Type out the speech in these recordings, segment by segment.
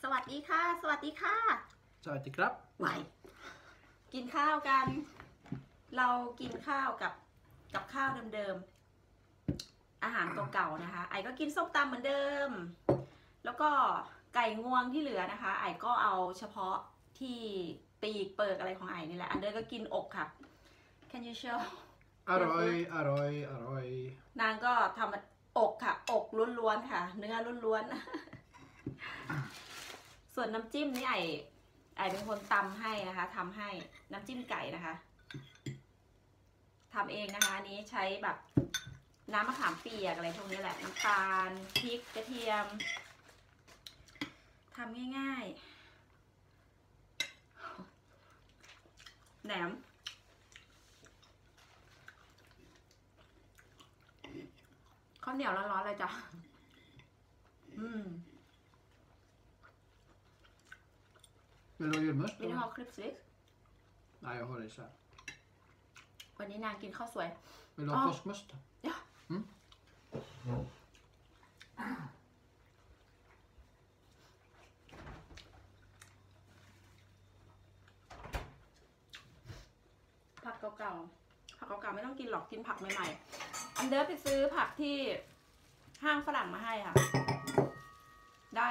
วัสดีค่ะสวัสดีค่ะสวัสดีครับไหวกินข้าวกันเรากินข้าวกับข้าวเดิมๆอาหารเก่าๆนะคะไอ้ก็กินส้มตำเหมือนเดิมแล้วก็ไก่งวงที่เหลือนะคะไอ้ก็เอาเฉพาะที่ปีกเปิกอะไรของไอ้นี่แหละอันเดอร์ก็กินอกค่ะ Can you show อร่อยอร่อยอร่อยนางก็ทำอกค่ะอกล้วนๆค่ะเนื้อล้วนๆส่วนน้ำจิ้มนี่ไอ้เป็นคนตำให้นะคะทำให้น้ำจิ้มไก่นะคะทำเองนะคะอันนี้ใช้แบบน้ำมะขามเปียกอะไรพวกนี้แหละน้ำตาลพริกกระเทียมทำง่ายๆแหนมข้าวเหนียวร้อนๆเลยจ้ะ Vill du ha julmust? Vill du ha kryddstick? Nej, jag har det så här. วันนี้นางกินข้าวสวย Vill du ha påskmust? Ja. Mm. ผักเก่าๆไม่ต้องกินหรอกกินผักใหม่ๆอันเดอร์ไปซื้อผักที่ห้างฝรั่งมาให้ค่ะได้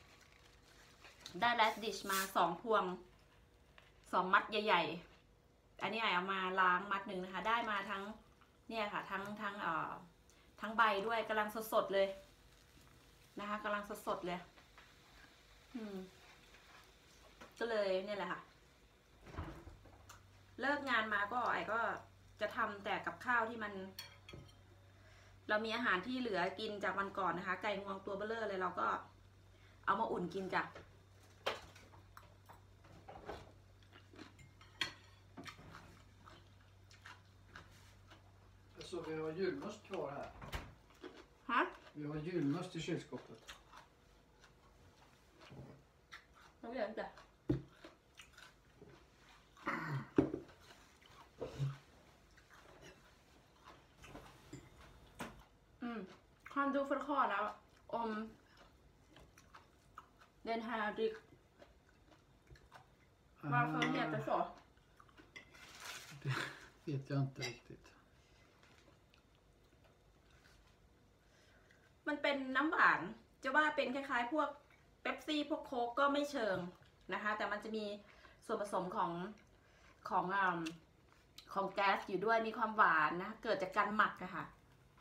แลสดิชมา2 พวง2 มัดใหญ่ๆอันนี้ไอเอามาล้างมัดหนึ่งนะคะได้มาทั้งเนี่ยค่ะทั้งใบด้วยกำลังสดๆเลยนะคะกำลังสดๆเลยก็เลยเนี่ยแหละค่ะเลิกงานมาก็ไอก็จะทำแต่กับข้าวที่มันเรามีอาหารที่เหลือกินจากวันก่อนนะคะไก่งวงตัวเบ้อเร่อเลยเราก็เอามาอุ่นกินจ้ะ Så vi har julmust kvar här. Hä? Vi har julmust i kylskåpet. Jag vet inte. Kan du förklara om den här varför den heter så? Det vet jag inte riktigt. มันเป็นน้ำหวานจะว่าเป็นคล้ายๆพวกเป๊ปซี่พวกโค้กก็ไม่เชิงนะคะแต่มันจะมีส่วนผสมของแก๊สอยู่ด้วยมีความหวานนะเกิดจากการหมักอะค่ะ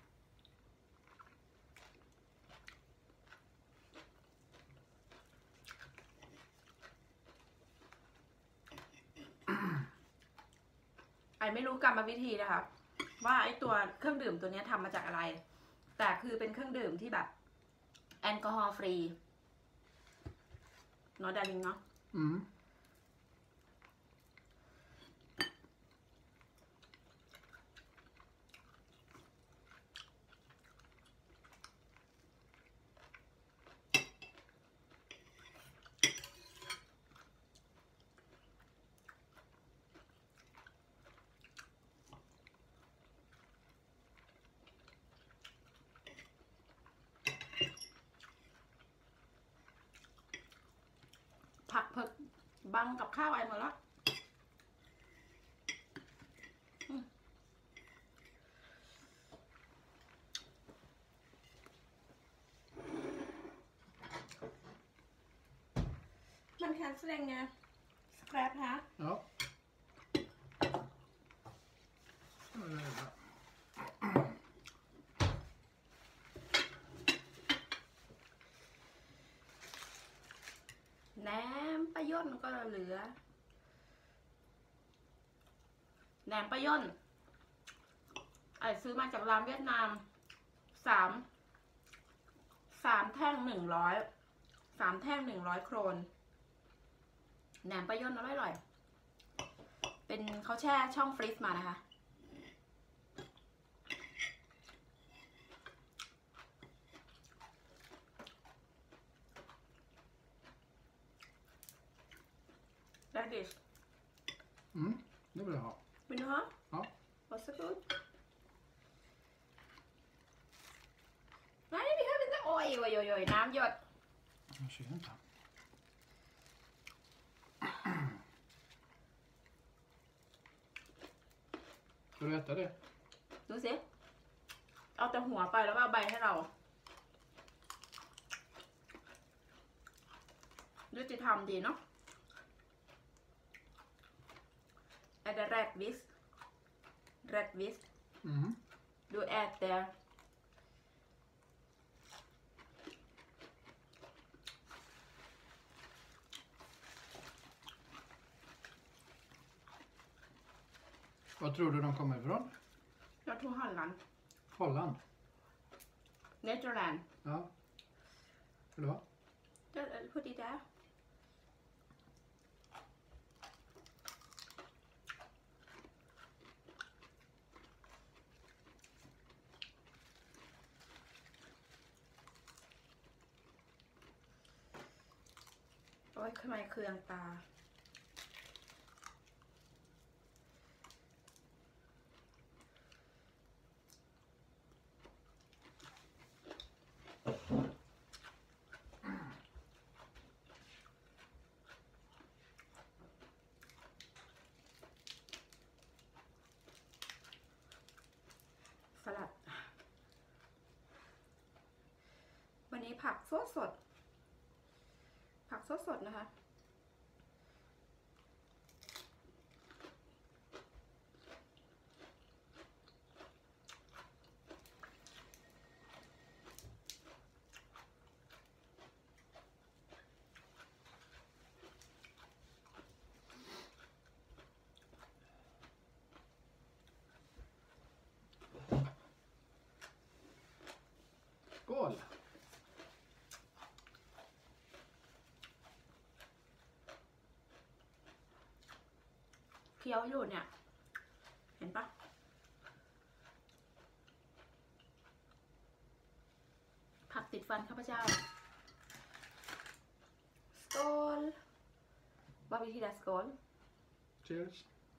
ไอไม่รู้กรรมวิธีนะคะว่าไอตัวเครื่องดื่มตัวนี้ทำมาจากอะไรแต่คือเป็นเครื่องดื่มที่แบบแอลกอฮอล์ฟรีเนาะดาริงเนาะผักเผือกบังกับข้าวไอหมดแล้วมันแคนเซิลไงสแครปฮะ Ja. Det är bra. แหนมปลาย่นก็เหลือแหนมปลาย่นไอซื้อมาจากร้านเวียดนาม3 แท่ง100 3 แท่ง100 โครนแหนมปลาย่นอร่อยๆเป็นเขาแช่ช่องฟรีซมานะคะRadish. Det vill jag ha. Vill du ha? Ja. Varsågod. Nej, vi behöver inte. Oj, น้ำหยด Jag ser inte. Ska du äta det? ดูสิ เอาแต่หัวไปแล้วก็เอาใบให้เรายุติธรรมดีเนาะ Är det rättvist? Rättvist? Mm. Du äter Var tror du de kommer ifrån? Jag tror Holland. Holland? Netherlands. Ja. Vill du ha? Put it there. Ôi, cái mày khương tà. Salad. วันนี้ผักสดสด ผักสดสดนะคะ Skål! เคี้ยวอยู่เนี่ย เห็นปะผักติดฟันข้าพเจ้า skål vad betyder skål Cheers!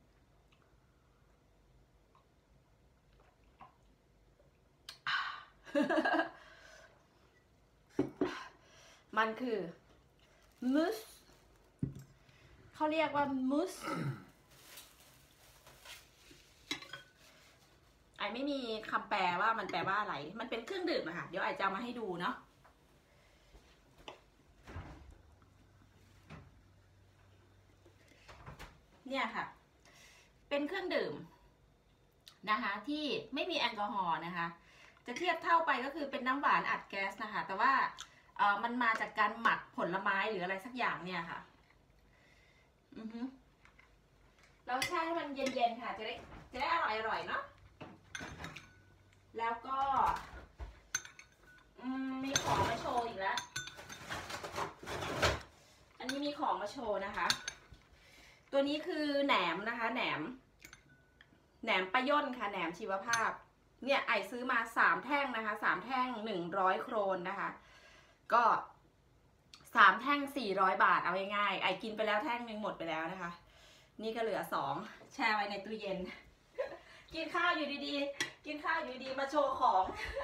มันคือมูสเขาเรียกว่ามูสไอไม่มีคำแปลว่ามันแปลว่าอะไร มันเป็นเครื่องดื่มอะค่ะ เดี๋ยวไอจะเอามาให้ดูเนาะ เนี่ยค่ะ เป็นเครื่องดื่มนะคะที่ไม่มีแอลกอฮอล์นะคะ จะเทียบเท่าไปก็คือเป็นน้ำหวานอัดแก๊สนะคะ แต่ว่ามันมาจากการหมักผลไม้หรืออะไรสักอย่างเนี่ยค่ะเราแช่ให้มันเย็นๆค่ะจะได้อร่อยๆเนาะแล้วก็มีของมาโชว์อีกแล้ว อันนี้มีของมาโชว์นะคะ ตัวนี้คือแหนมนะคะแหนมปลาย่นค่ะแหนมชีวภาพเนี่ยไอซื้อมา3แท่งนะคะ3แท่ง100 โครนนะคะก็3แท่ง400 บาทเอาง่ายๆไอกินไปแล้วแท่งนึงหมดไปแล้วนะคะนี่ก็เหลือ2แช่ไว้ในตู้เย็น กินข้าวอยู่ดีๆมาโชว์ของ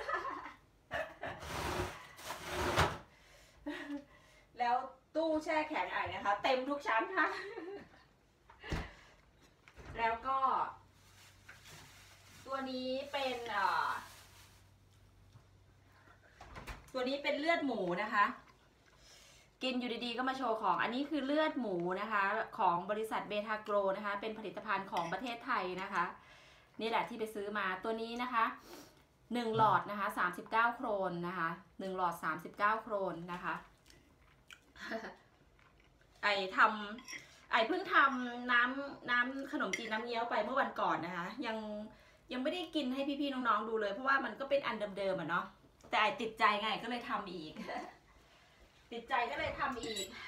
แล้วตู้แช่แข็งไอนะคะเต็มทุกชั้นค่ะ แล้วก็ตัวนี้เป็นเลือดหมูนะคะกินอยู่ดีๆก็มาโชว์ของอันนี้คือเลือดหมูนะคะของบริษัทเบทาโกรนะคะเป็นผลิตภัณฑ์ของประเทศไทยนะคะนี่แหละที่ไปซื้อมาตัวนี้นะคะ1หลอดนะคะ39 โครนนะคะ1หลอด39 โครนนะคะ ไอเพิ่งทำน้ำขนมจีนน้ำเงี้ยวไปเมื่อวันก่อนนะคะยังไม่ได้กินให้พี่ๆน้องๆดูเลยเพราะว่ามันก็เป็นอันเดิมๆอ่ะเนาะแต่ไอติดใจไงก็เลยทำอีก ติดใจก็เลยทำอีก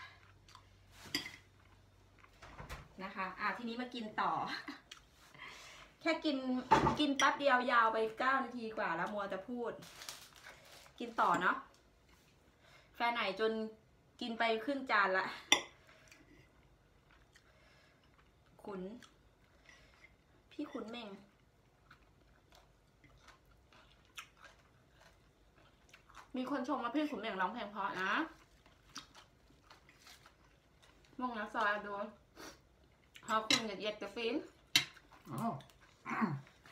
นะคะทีนี้มากินต่อ แค่กินแป๊บเดียวยาวไป9 นาทีกว่าแล้วมัวแต่พูดกินต่อเนาะแฟนไหนจนกินไปครึ่งจานละพี่ขุนเม่งมีคนชมว่าพี่ขุนเม่งร้องเพลงเพราะนะmånga sa då har sjungit jättefint Ja.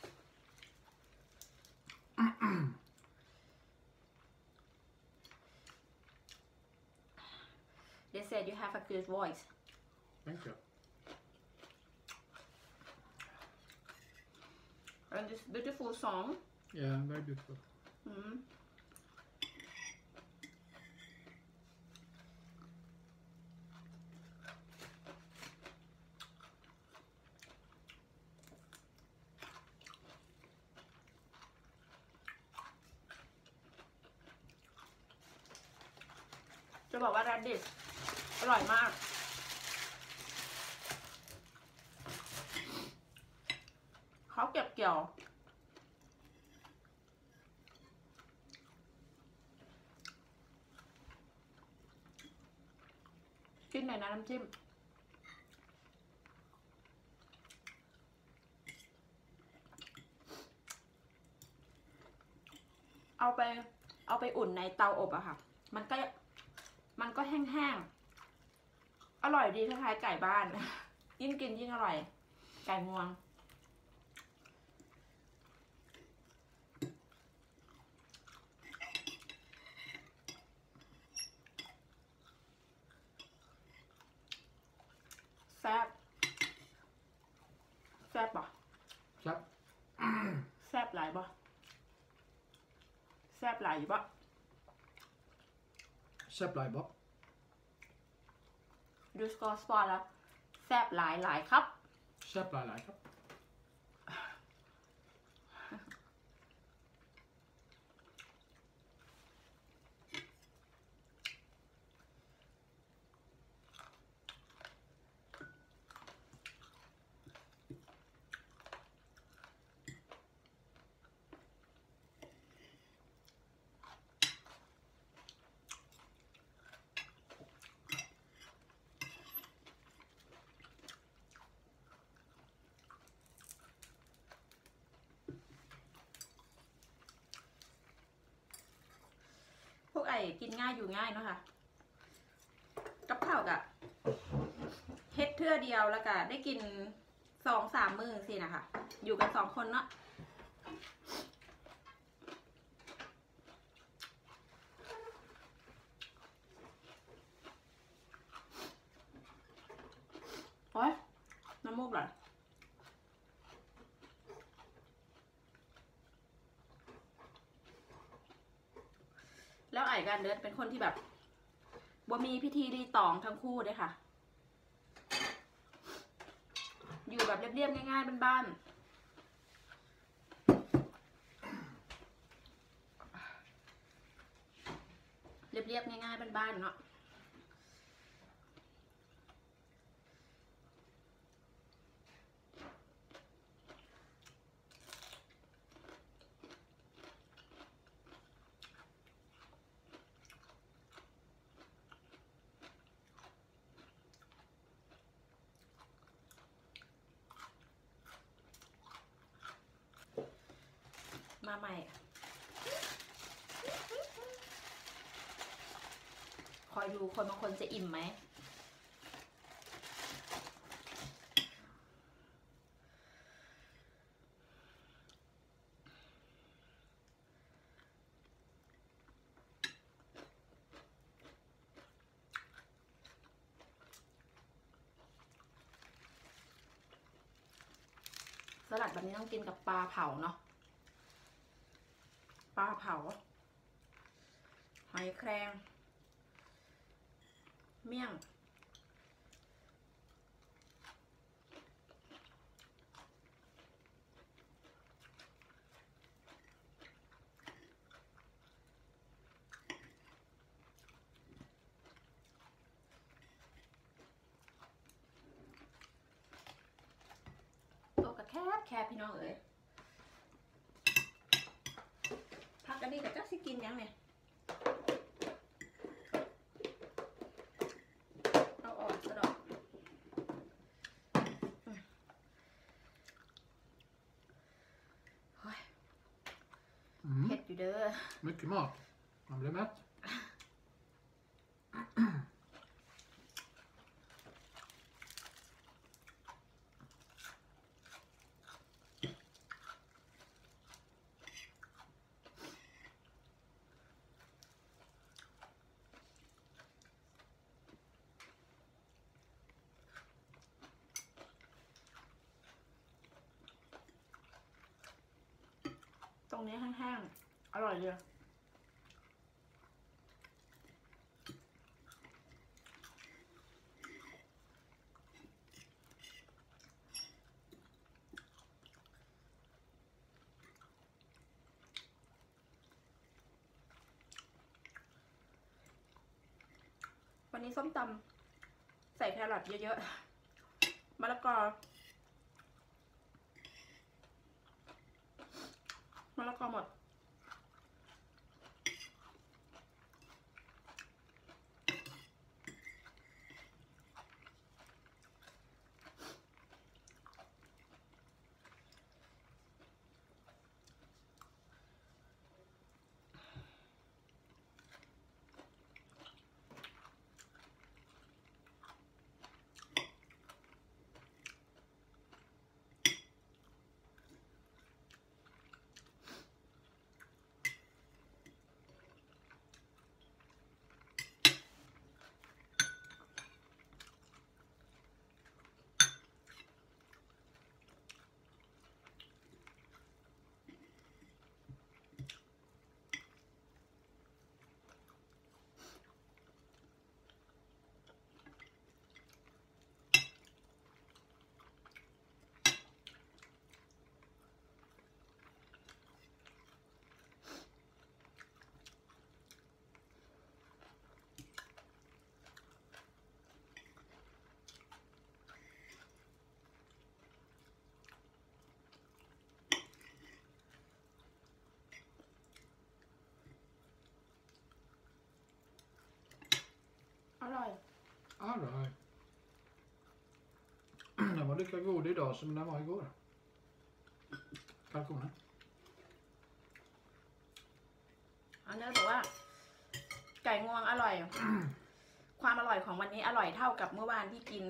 They said you have a good voice. Thank you. And this beautiful song. Yeah, very beautiful. Mm. จะบอกว่า radish อร่อยมาก เขาเก็บเกี่ยว กินหน่อยนะน้ำจิ้ม เอาไปอุ่นในเตาอบอะค่ะ มันก็แห้งๆ อร่อยดีคล้ายๆไก่บ้าน ยิ่งกินยิ่งอร่อย ไก่งวง แซ่บปะ Klapp. แซ่บหลายปะแซ่บหลายอยู่ปะ Käppleiba. ดูสกอร์สปอร์ตแล้ว แซ่บหลายครับ Käpplejlaครับพวกไอ้กินง่ายอยู่ง่ายเนาะค่ะกับข้าวกะเฮ็ดเทื่อเดียวแล้วก็ได้กิน2-3 มื้อสินะคะ อยู่กัน2 คนเนาะโอ๊ยน้ำมูกไหลแล้วไอ้กันเดินเป็นคนที่แบบบ่มีพิธีรีตองทั้งคู่เลยค่ะ อยู่แบบเรียบๆง่ายๆบ้านๆเรียบๆง่ายๆบ้านๆเนาะมาใหม่ คอยดูคนบางคนจะอิ่มไหม สลัดแบบนี้ต้องกินกับปลาเผาเนาะ ปลาเผา หอยแครงเมี่ยง ตัวกระแคบพี่น้องเอ๋ยพักกันดีกับเจ้าสิกินยังเนี่ยเอาออกซะดอกเฮ้ย เผ็ดอยู่เด้อ Mycket mat. Man blir mätt. อรงนี้แห้งๆอร่อยเลยวันนี้ส้มตำใส่แครอทเยอะๆมะละกอหมดอร่อย All right. Den var lika god idag som den var igår. Kalkonen. อันนี้บอกว่า ไก่งวงอร่อย ความอร่อยของวันนี้อร่อยเท่ากับเมื่อวานที่กิน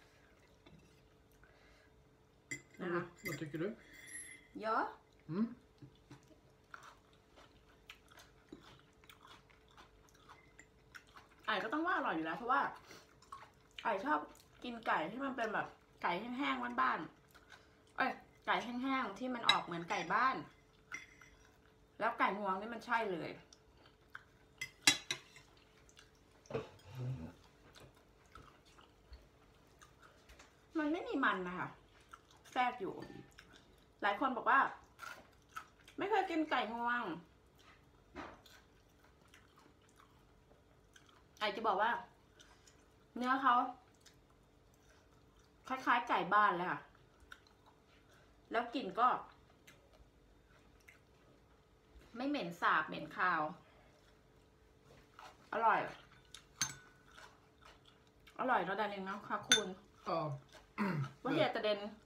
นะคะ Vad tycker du? เยอะ Mm? ไอ้ก็ต้องว่าอร่อยอยู่แล้วเพราะว่าไอ้ชอบกินไก่ที่มันเป็นแบบไก่แห้งๆบ้านๆเอ้ยไก่แห้งๆที่มันออกเหมือนไก่บ้าน แล้วไก่งวงนี่มันใช่เลย มันไม่มีมันนะคะแทรกอยู่ หลายคนบอกว่า ไม่เคยกินไก่งวงไอจะบอกว่า เนื้อเขาคล้ายๆไก่บ้านเลยค่ะแล้วกลิ่นก็ ไม่เหม็นสาบเหม็นคาว อร่อย อร่อยแล้วดานึงเนาะค่ะคุณ Ja. Vad heter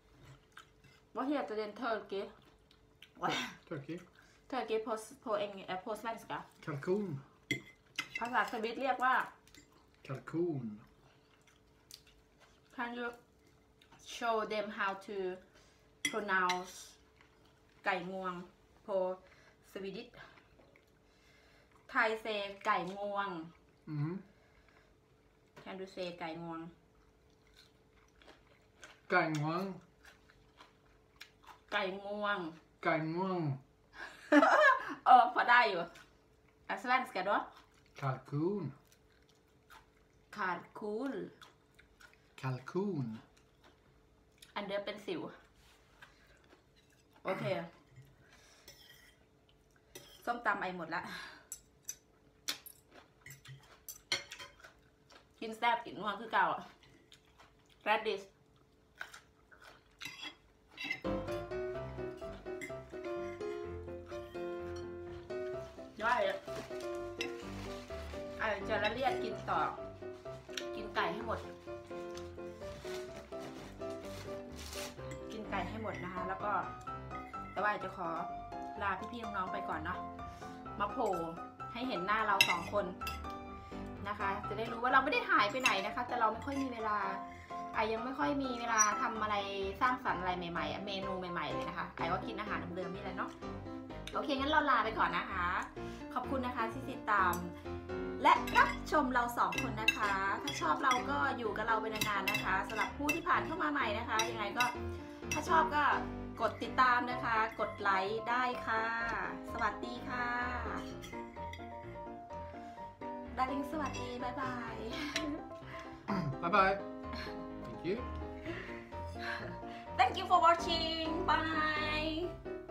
den turkey? Turkey. Turkey på svenska. Kalkon. ภาษาสวิตเรียกว่า Kalkon. Can you show them how to pronounce ไก่งวง på Swedish Thai say ไก่งวง Mm. Can you say ไก่งวง Gangwang. ไก่งวง Gangwang. พอได้อยู่สแวนสกันด้วย Kalkon. ขาดคูล Kalkon. อันเดอร์เป็นสิว โอเค ส้มตำไอหมดละ กินแซ่บกินนัวคือเก่าแรดดิสย่อยไอจะละเลียดกินต่อ กินไก่ให้หมด กินไก่ให้หมดนะคะ แล้วก็ แต่ว่าจะขอลาพี่ๆน้องๆไปก่อนเนาะ มาโผล่ให้เห็นหน้าเราสองคนนะคะ จะได้รู้ว่าเราไม่ได้หายไปไหนนะคะ แต่เราไม่ค่อยมีเวลายังไม่ค่อยมีเวลาทำอะไรสร้างสรรค์อะไรใหม่ๆเมนูใหม่ๆเลยนะคะก็กินอาหารเดิมๆนี่แหละเนาะ โอเคงั้นเราลาไปก่อนนะคะ ขอบคุณนะคะที่ติดตาม และรับชมเราสองคนนะคะ ถ้าชอบเราก็อยู่กับเราไปนานๆนะคะสำหรับผู้ที่ผ่านเข้ามาใหม่นะคะยังไงก็ถ้าชอบก็กดติดตามนะคะ กดไลค์ได้ค่ะ สวัสดีค่ะดาริงสวัสดี บ๊ายบาย Bye bye. Thank you. Thank you for watching. Bye.